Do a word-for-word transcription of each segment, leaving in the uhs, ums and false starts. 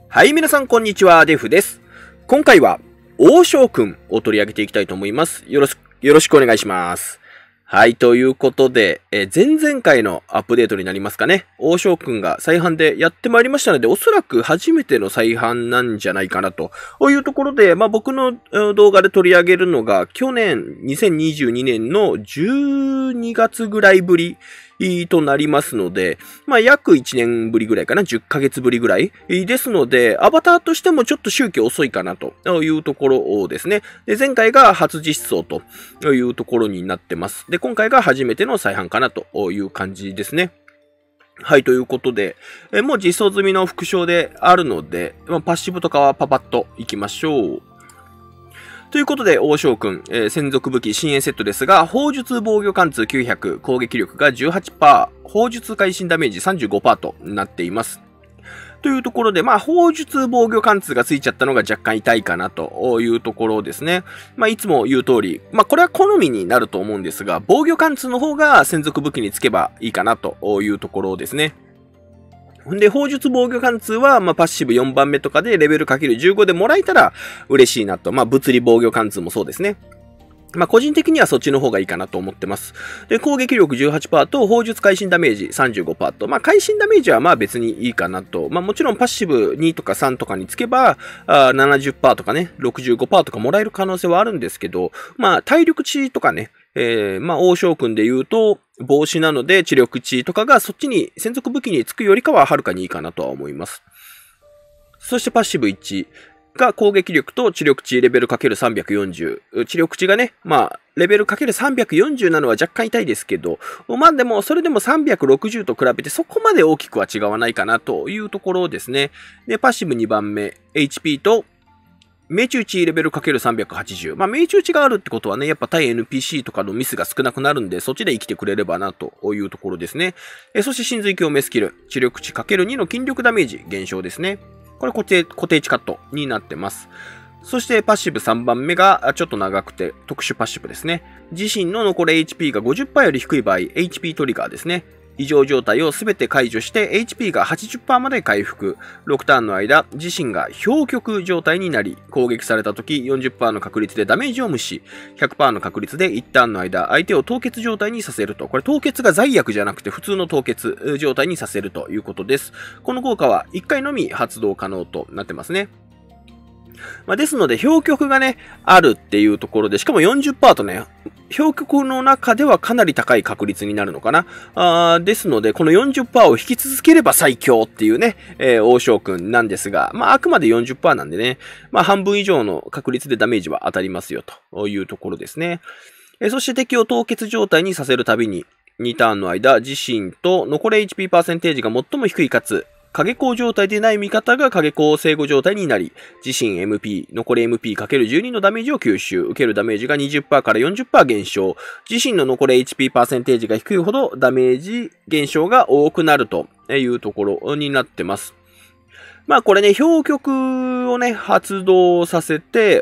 はい、皆さんこんにちは、デフです。今回は、王将くんを取り上げていきたいと思います。よろしく、よろしくお願いします。はい、ということで、えー、前々回のアップデートになりますかね。王将くんが再販でやってまいりましたので、おそらく初めての再販なんじゃないかなというところで、まあ僕の動画で取り上げるのが、去年にせんにじゅうにねんのじゅうにがつぐらいぶりとなりますので、まあ約いちねんぶりぐらいかな、じゅっかげつぶりぐらいですので、アバターとしてもちょっと周期遅いかなというところですね。で、前回が初実装というところになってます。で、今回が初めての再販かなという感じですね。はい、ということで、えもう実装済みの副賞であるので、まあ、パッシブとかはパパッといきましょう。ということで、王将くん、えー、専属武器新鋭セットですが、砲術防御貫通きゅうひゃく、攻撃力が じゅうはちパーセント、砲術会心ダメージ さんじゅうごパーセント となっています。というところで、まあ、砲術防御貫通がついちゃったのが若干痛いかなというところですね。まあ、いつも言う通り、まあ、これは好みになると思うんですが、防御貫通の方が専属武器につけばいいかなというところですね。で、砲術防御貫通は、まあ、パッシブよんばんめとかでレベル かけるじゅうご でもらえたら嬉しいなと。まあ、物理防御貫通もそうですね。まあ、個人的にはそっちの方がいいかなと思ってます。で、攻撃力 じゅうはちパーセント と砲術会心ダメージ さんじゅうごパーセント。まあ、会心ダメージはまあ別にいいかなと。まあ、もちろんパッシブにとかさんとかにつけば、あ ななじゅっパーセント とかね、ろくじゅうごパーセント とかもらえる可能性はあるんですけど、まあ、体力値とかね、えー、まあ、王将くんで言うと、防止なので、知力値とかがそっちに、専属武器につくよりかははるかにいいかなとは思います。そしてパッシブいちが攻撃力と知力値レベル かけるさんびゃくよんじゅう。知力値がね、まあ、レベル かけるさんびゃくよんじゅう なのは若干痛いですけど、まあでも、それでもさんびゃくろくじゅうと比べてそこまで大きくは違わないかなというところですね。で、パッシブにばんめ、エイチピー と、命中値レベル かけるさんびゃくはちじゅう。まあ、命中値があるってことはね、やっぱ対 エヌピーシー とかのミスが少なくなるんで、そっちで生きてくれればな、というところですね。えそして、神髄共鳴スキル。知力値 かけるに の筋力ダメージ減少ですね。これ固定、固定値カットになってます。そして、パッシブさんばんめが、ちょっと長くて、特殊パッシブですね。自身の残り エイチピー が ごじゅっパーセント より低い場合、エイチピー トリガーですね。異常状態をすべて解除して エイチピー が はちじゅっパーセント まで回復。ろくターンの間、自身が氷極状態になり、攻撃された時 よんじゅっパーセント の確率でダメージを無視。ひゃくパーセント の確率でいちターンの間、相手を凍結状態にさせると。これ凍結が罪悪じゃなくて普通の凍結状態にさせるということです。この効果はいっかいのみ発動可能となってますね。まあ、ですので、氷極がね、あるっていうところで、しかも よんじゅっパーセント とね、氷極の中ではかなり高い確率になるのかな。あですので、この よんじゅっパーセント を引き続ければ最強っていうね、えー、王将くんなんですが、まあ、あくまで よんじゅっパーセント なんでね、まあ、半分以上の確率でダメージは当たりますよというところですね。えー、そして敵を凍結状態にさせるたびに、にターンの間、自身と残り エイチピー パーセンテージが最も低いかつ、影光状態でない味方が影光制御状態になり、自身 エムピー、残り エムピーかけるじゅうに のダメージを吸収、受けるダメージが にじゅっパーセント から よんじゅっパーセント 減少、自身の残り エイチピー パーセンテージが低いほどダメージ減少が多くなるというところになってます。まあこれね、氷極をね、発動させて、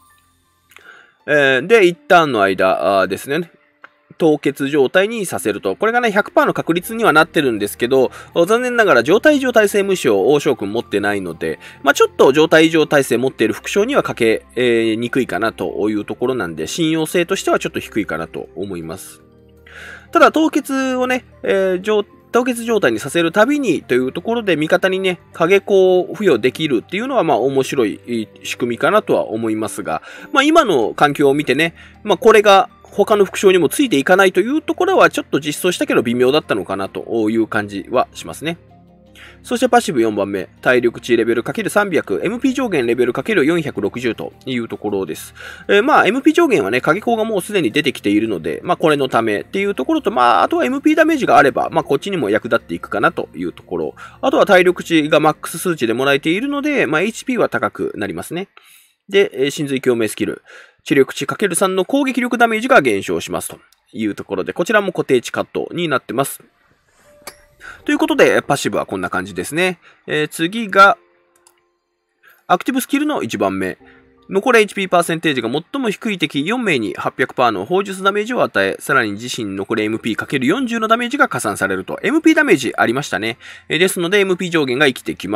えー、で、一旦の間ですね。凍結状態にさせると。これがね、ひゃくパーセント の確率にはなってるんですけど、残念ながら状態異常耐性無視を王将くん持ってないので、まあちょっと状態異常耐性持っている副将にはかけ、えー、にくいかなというところなんで、信用性としてはちょっと低いかなと思います。ただ、凍結をね、えー、凍結状態にさせるたびにというところで味方にね、影光を付与できるっていうのはまあ面白い仕組みかなとは思いますが、まあ今の環境を見てね、まあこれが他の副将にもついていかないというところはちょっと実装したけど微妙だったのかなという感じはしますね。そしてパッシブよんばんめ、体力値レベル かけるさんびゃく、エムピー 上限レベル かけるよんひゃくろくじゅう というところです。えー、まあ エムピー 上限はね、影光がもうすでに出てきているので、まあこれのためっていうところと、まああとは エムピー ダメージがあれば、まあこっちにも役立っていくかなというところ。あとは体力値がマックス数値でもらえているので、まあ エイチピー は高くなりますね。で、神髄共鳴スキル。知力値 かけるさん の攻撃力ダメージが減少しますというところで、こちらも固定値カットになってます。ということで、パッシブはこんな感じですね。えー、次が、アクティブスキルのいちばんめ。残り エイチピー パーセンテージが最も低い敵よんめいに はっぴゃくパーセント の砲術ダメージを与え、さらに自身残り エムピーかけるよんじゅう のダメージが加算されると。エムピー ダメージありましたね。えー、ですので エムピー 上限が生きてきます。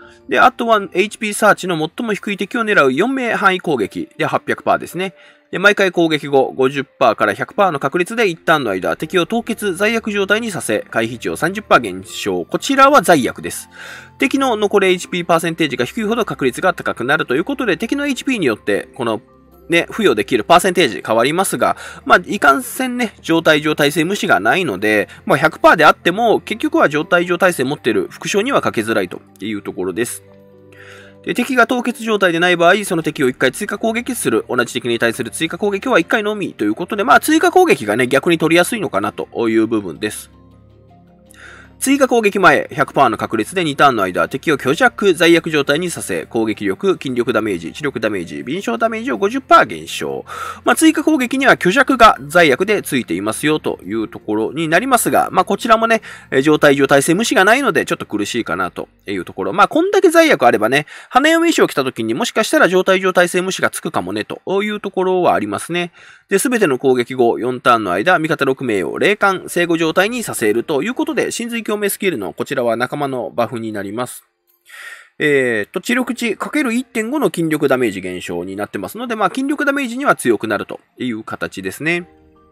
で、あとは エイチピー サーチの最も低い敵を狙うよん名範囲攻撃で はっぴゃくパーセント ですね。で、毎回攻撃後 ごじゅっパーセント から ひゃくパーセント の確率で一旦の間、敵を凍結罪悪状態にさせ、回避値を さんじゅっパーセント 減少。こちらは罪悪です。敵の残り エイチピー パーセンテージが低いほど確率が高くなるということで、敵の エイチピー によって、このね、付与できるパーセンテージ変わりますが、まあ、いかんせんね、状態上耐性無視がないので、まあ、ひゃくパーセント であっても、結局は状態上耐性持っている副将にはかけづらいというところです。で、敵が凍結状態でない場合、その敵をいっかい追加攻撃する。同じ敵に対する追加攻撃はいっかいのみということで、まあ、追加攻撃がね、逆に取りやすいのかなという部分です。追加攻撃前 ひゃくパーセント の確率でにターンの間、敵を虚弱、罪悪状態にさせ、攻撃力、筋力ダメージ、知力ダメージ、敏捷ダメージを ごじゅっパーセント 減少。まあ、追加攻撃には虚弱が罪悪でついていますよというところになりますが、まあ、こちらもね、状態上耐性無視がないのでちょっと苦しいかなというところ。まあ、こんだけ罪悪あればね、花嫁衣装を着た時にもしかしたら状態上耐性無視がつくかもねというところはありますね。で、すべての攻撃後よんターンの間、味方ろく名を霊感、生後状態にさせるということで、神髄共鳴スキルのこちらは仲間のバフになります。えーと、知力値 かけるいってんご の筋力ダメージ減少になってますので、まあ筋力ダメージには強くなるという形ですね。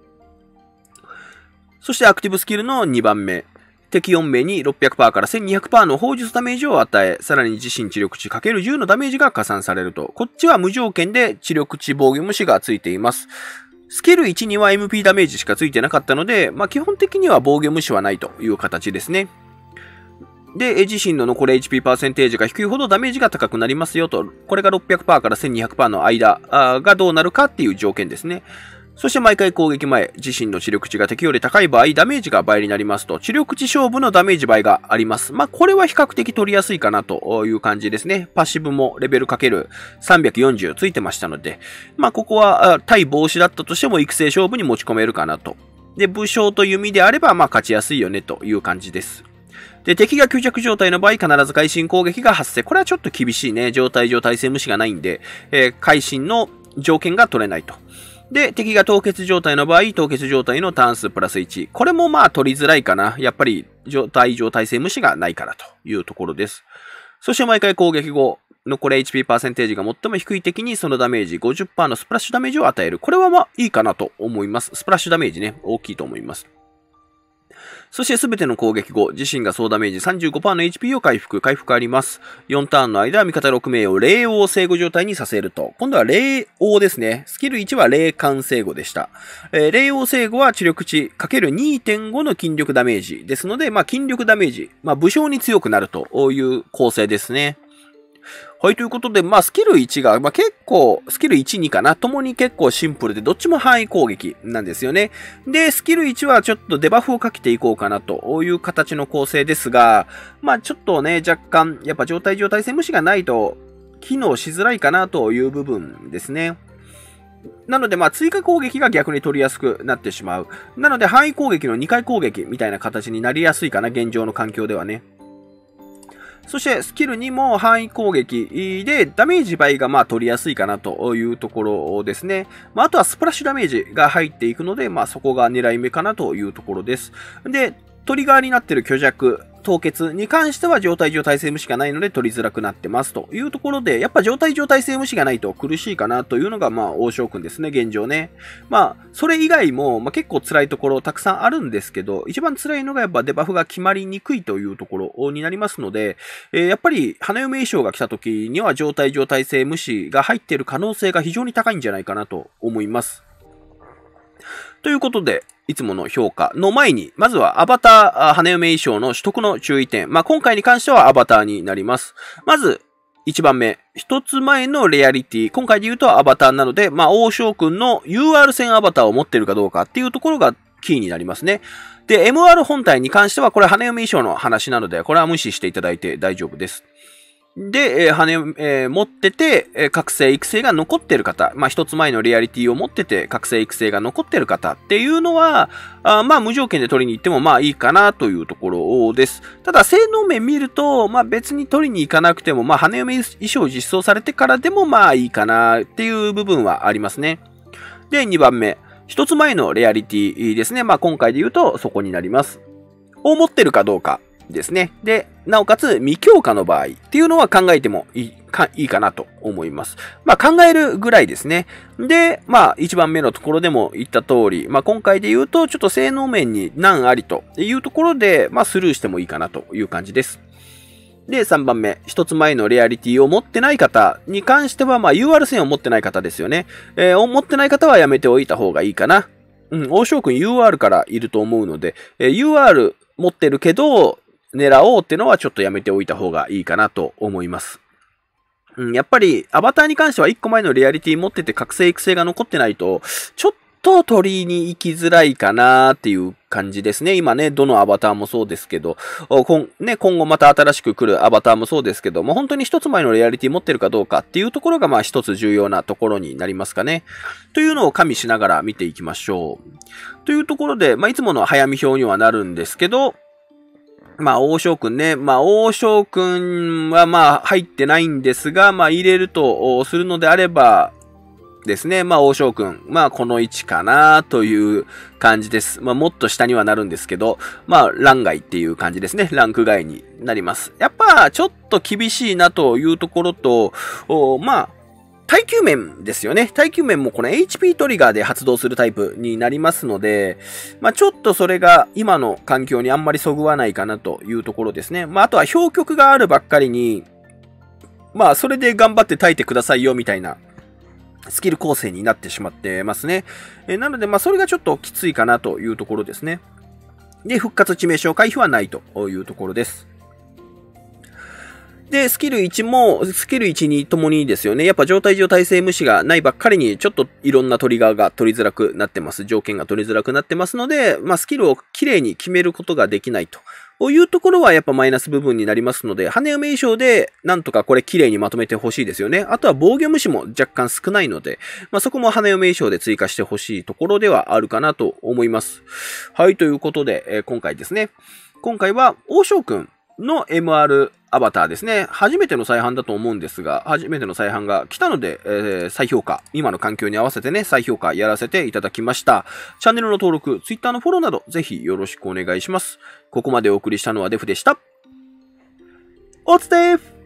そしてアクティブスキルのにばんめ。敵よん名に ろっぴゃくパーセント から せんにひゃくパーセント の砲術ダメージを与え、さらに自身知力値 かけるじゅう のダメージが加算されると。こっちは無条件で知力値防御無視がついています。スキルいちには エムピー ダメージしかついてなかったので、まあ基本的には防御無視はないという形ですね。で、自身の残り エイチピー パーセンテージが低いほどダメージが高くなりますよと。これが ろっぴゃくパーセント から せんにひゃくパーセント の間がどうなるかっていう条件ですね。そして毎回攻撃前、自身の知力値が敵より高い場合、ダメージが倍になりますと、知力値勝負のダメージ倍があります。まあ、これは比較的取りやすいかなという感じですね。パッシブもレベルかけるさんびゃくよんじゅうついてましたので、まあ、ここは対防止だったとしても育成勝負に持ち込めるかなと。で、武将と弓であれば、まあ、勝ちやすいよねという感じです。で、敵が虚弱状態の場合、必ず会心攻撃が発生。これはちょっと厳しいね。状態上耐性無視がないんで、えー、会心の条件が取れないと。で、敵が凍結状態の場合、凍結状態のターン数プラスいち。これもまあ取りづらいかな。やっぱり状態上耐性無視がないからというところです。そして毎回攻撃後、残り エイチピー パーセンテージが最も低い敵にそのダメージ ごじゅっパーセント のスプラッシュダメージを与える。これはまあいいかなと思います。スプラッシュダメージね、大きいと思います。そしてすべての攻撃後、自身が総ダメージ さんじゅうごパーセント の エイチピー を回復、回復あります。よんターンの間、味方ろく名を霊王生後状態にさせると。今度は霊王ですね。スキルいちは霊感生後でした。えー、霊王生後は知力値 かけるにてんご の筋力ダメージですので、まあ筋力ダメージ、まあ武将に強くなるという構成ですね。はい、ということで、まあ、スキルいちが、まあ、結構、スキルいち、にかな。ともに結構シンプルで、どっちも範囲攻撃なんですよね。で、スキルいちはちょっとデバフをかけていこうかなという形の構成ですが、まあ、ちょっとね、若干、やっぱ状態上耐性無視がないと、機能しづらいかなという部分ですね。なので、まあ、追加攻撃が逆に取りやすくなってしまう。なので、範囲攻撃のにかい攻撃みたいな形になりやすいかな、現状の環境ではね。そしてスキルにも範囲攻撃でダメージ倍がまあ取りやすいかなというところですね。まあ、あとはスプラッシュダメージが入っていくので、まあそこが狙い目かなというところです。で、トリガーになっている虚弱、凍結に関しては状態上耐性無視がないので取りづらくなってますというところで、やっぱ状態上耐性無視がないと苦しいかなというのがまあ王将君ですね、現状ね。まあ、それ以外も、まあ、結構辛いところたくさんあるんですけど、一番辛いのがやっぱデバフが決まりにくいというところになりますので、えー、やっぱり花嫁衣装が来た時には状態上耐性無視が入っている可能性が非常に高いんじゃないかなと思います。ということで、いつもの評価の前に、まずはアバター、花嫁衣装の取得の注意点。まあ、今回に関してはアバターになります。まず、いちばんめ。一つ前のレアリティ。今回で言うとアバターなので、まあ、王将君の ユーアール 戦アバターを持っているかどうかっていうところがキーになりますね。で、エムアール 本体に関しては、これ花嫁衣装の話なので、これは無視していただいて大丈夫です。で、えー、羽、えー、持ってて、えー、覚醒育成が残ってる方、まあ、一つ前のリアリティを持ってて、覚醒育成が残ってる方っていうのは、あまあ、無条件で取りに行ってもまあいいかなというところです。ただ、性能面見ると、まあ別に取りに行かなくても、まあ、羽嫁衣装実装されてからでもまあいいかなっていう部分はありますね。で、にばんめ。一つ前のレアリティですね。まあ今回で言うとそこになります。を持ってるかどうか。 ですね。で、なおかつ未強化の場合っていうのは考えてもいいか、いいかなと思います。まあ考えるぐらいですね。で、まあ一番目のところでも言った通り、まあ今回で言うとちょっと性能面に難ありというところで、まあスルーしてもいいかなという感じです。で、さんばんめ、一つ前のレアリティを持ってない方に関しては、まあ ユーアール 線を持ってない方ですよね。えー、持ってない方はやめておいた方がいいかな。うん、王将君 ユーアール からいると思うので、えー、ユーアール 持ってるけど、狙おうってのはちょっとやめておいた方がいいかなと思います。うん、やっぱり、アバターに関してはいっこまえのレアリティ持ってて覚醒育成が残ってないと、ちょっと取りに行きづらいかなっていう感じですね。今ね、どのアバターもそうですけど、今, ね、今後また新しく来るアバターもそうですけども、本当に一つ前のレアリティ持ってるかどうかっていうところが、まあ一つ重要なところになりますかね。というのを加味しながら見ていきましょう。というところで、まあいつもの早見表にはなるんですけど、まあ、王将君ね。まあ、王将君はまあ、入ってないんですが、まあ、入れるとするのであれば、ですね。まあ、王将君。まあ、この位置かなという感じです。まあ、もっと下にはなるんですけど、まあ、ラン外っていう感じですね。ランク外になります。やっぱ、ちょっと厳しいなというところと、まあ、耐久面ですよね。耐久面もこの エイチピー トリガーで発動するタイプになりますので、まあちょっとそれが今の環境にあんまりそぐわないかなというところですね。まああとは氷極があるばっかりに、まあそれで頑張って耐えてくださいよみたいなスキル構成になってしまってますね。えなのでまあそれがちょっときついかなというところですね。で、復活致命傷回避はないというところです。で、スキルいちも、スキルいちにともにですよね。やっぱ状態上耐性無視がないばっかりに、ちょっといろんなトリガーが取りづらくなってます。条件が取りづらくなってますので、まあ、スキルをきれいに決めることができないと。こういうところはやっぱマイナス部分になりますので、羽埋め衣装でなんとかこれ綺麗にまとめてほしいですよね。あとは防御無視も若干少ないので、まあ、そこも羽埋め衣装で追加してほしいところではあるかなと思います。はい、ということで、えー、今回ですね。今回は王将君の エムアール アバターですね。初めての再販だと思うんですが、初めての再販が来たので、えー、再評価、今の環境に合わせてね、再評価やらせていただきました。チャンネルの登録、Twitter のフォローなど、ぜひよろしくお願いします。ここまでお送りしたのはデフでした。おつてー